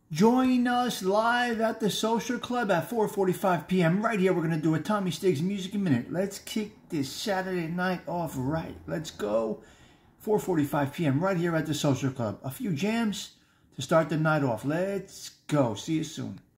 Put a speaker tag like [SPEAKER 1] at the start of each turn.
[SPEAKER 1] Join us live at the Social Club at 4:45 p.m. right here. We're going to do a Tommy Stiggs Music Minute. Let's kick this Saturday night off right. Let's go. 4:45 p.m. right here at the Social Club. A few jams to start the night off. Let's go. See you soon.